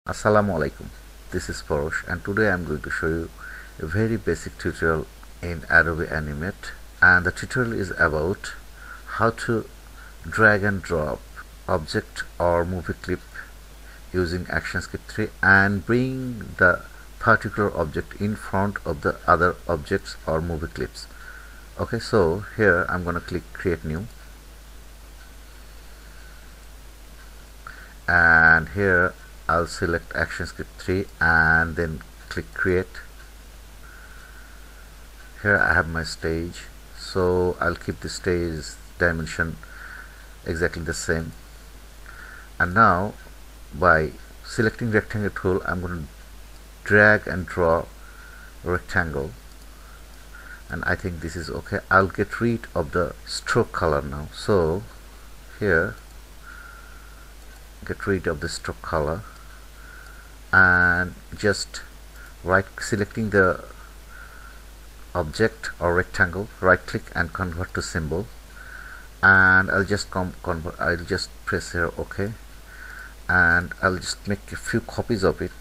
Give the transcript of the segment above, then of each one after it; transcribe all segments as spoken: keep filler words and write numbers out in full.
Assalamu alaikum. This is Porosh, and today I'm going to show you a very basic tutorial in Adobe Animate, and the tutorial is about how to drag and drop object or movie clip using ActionScript three and bring the particular object in front of the other objects or movie clips. Okay, so here I'm going to click create new, and here I'll select ActionScript three and then click create. Here I have my stage, so I'll keep the stage dimension exactly the same. And now by selecting rectangle tool, I'm going to drag and draw a rectangle, and I think this is okay. I'll get rid of the stroke color now, so here get rid of the stroke color and just right selecting the object or rectangle, right click and convert to symbol, and I'll just com convert I'll just press here OK, and I'll just make a few copies of it.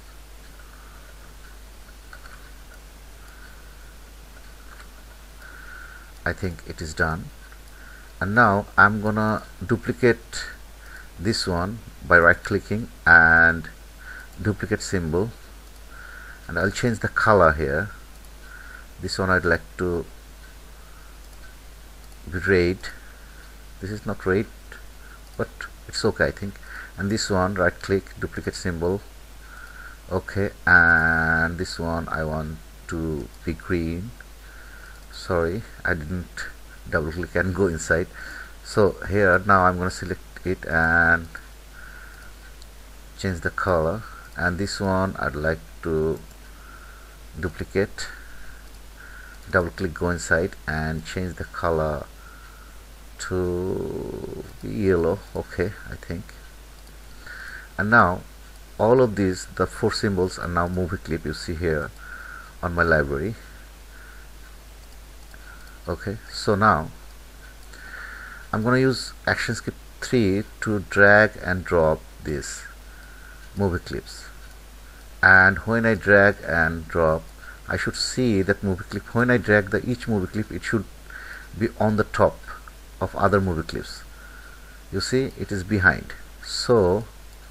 I think it is done, and now I'm gonna duplicate this one by right clicking and duplicate symbol, and I'll change the color here. This one I'd like to be red. This is not red, but it's okay I think. And this one right click, duplicate symbol, okay, and this one I want to be green. Sorry, I didn't double click and go inside. So here now I'm going to select it and change the color, and this one I'd like to duplicate, double click, go inside and change the color to yellow, okay I think. And now all of these, the four symbols, are now movie clip you see here on my library. Okay, so now I'm going to use ActionScript three to drag and drop these movie clips, and when I drag and drop, I should see that movie clip. When I drag the each movie clip, it should be on the top of other movie clips. You see, it is behind. So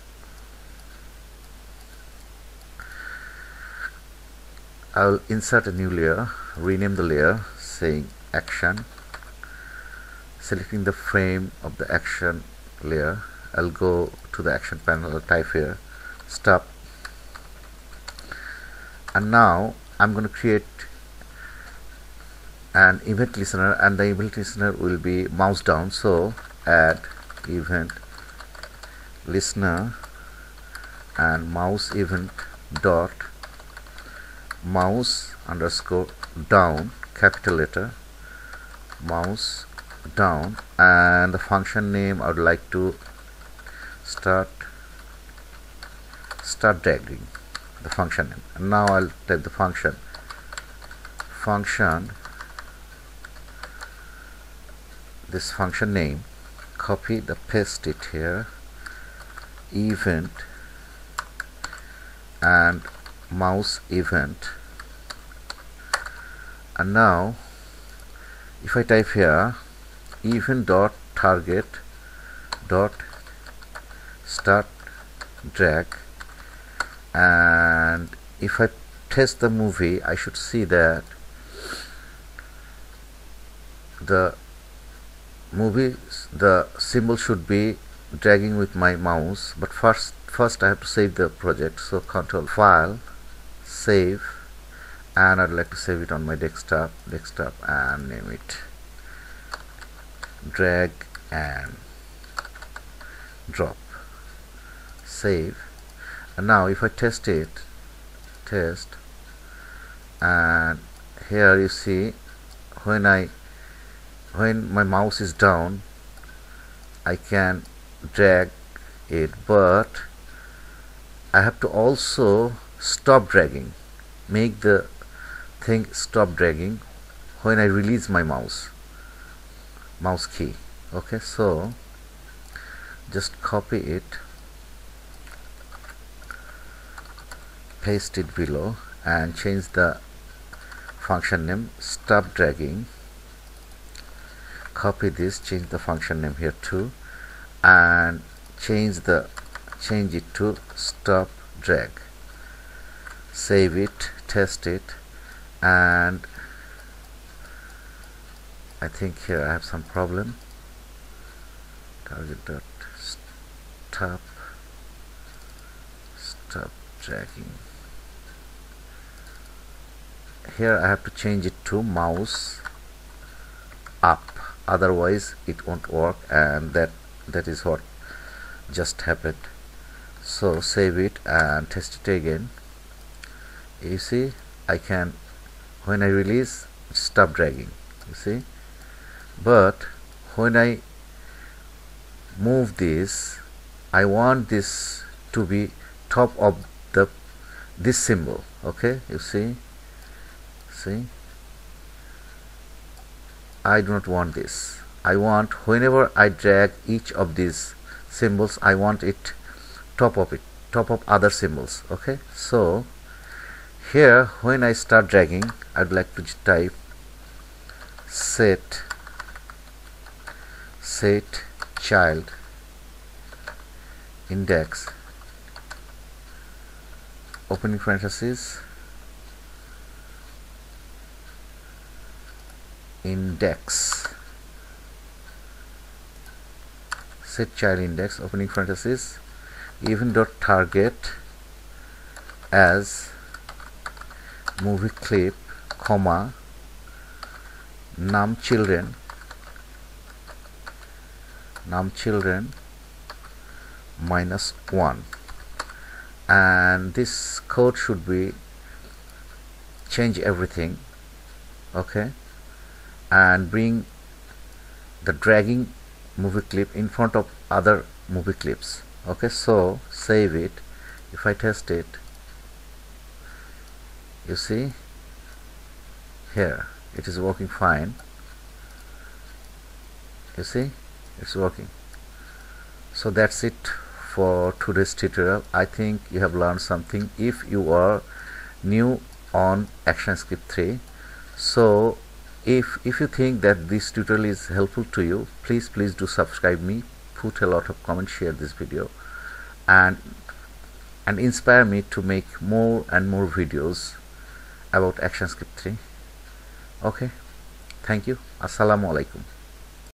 I'll insert a new layer, rename the layer saying action, selecting the frame of the action layer. I'll go to the action panel, I'll type here stop, and now I'm going to create an event listener, and the event listener will be mouse down. So add event listener and mouse event dot mouse underscore down, capital letter, mouse down, and the function name I would like to start start dragging, the function name. And now I'll type the function function this function name, copy the paste it here, event and mouse event. And now if I type here event dot target dot start drag, and if I test the movie, I should see that the movie, the symbol should be dragging with my mouse. But first first I have to save the project, so control file, save, and I'd like to save it on my desktop desktop and name it drag and drop, save. And now if I test it, test, and here you see when I when my mouse is down, I can drag it, but I have to also stop dragging, make the thing stop dragging when I release my mouse mouse key. Okay, so just copy it paste it below and change the function name. Stop dragging. Copy this, change the function name here too, and change the change it to stop drag. Save it, test it, and I think here I have some problem. Target dot stop stop dragging. Here I have to change it to mouse up, otherwise it won't work, and that that is what just happened. So save it and test it again. You see, I can, when I release, stop dragging, you see, but when I move this, I want this to be top of the this symbol. Okay, you see, see, I do not want this. I want, whenever I drag each of these symbols, I want it top of it, top of other symbols. Okay, so here when I start dragging, I'd like to type set set child index opening parenthesis index, set child index opening parenthesis even dot target as movie clip, comma, num children num children minus one, and this code should be change everything. Okay, and bring the dragging movie clip in front of other movie clips. Okay, so save it. If I test it, you see, here it is working fine. You see, it's working. So that's it for today's tutorial. I think you have learned something if you are new on ActionScript three. So if if you think that this tutorial is helpful to you, please please do subscribe me, put a lot of comments, share this video, and and inspire me to make more and more videos about ActionScript three. Okay, thank you. Assalamu alaikum.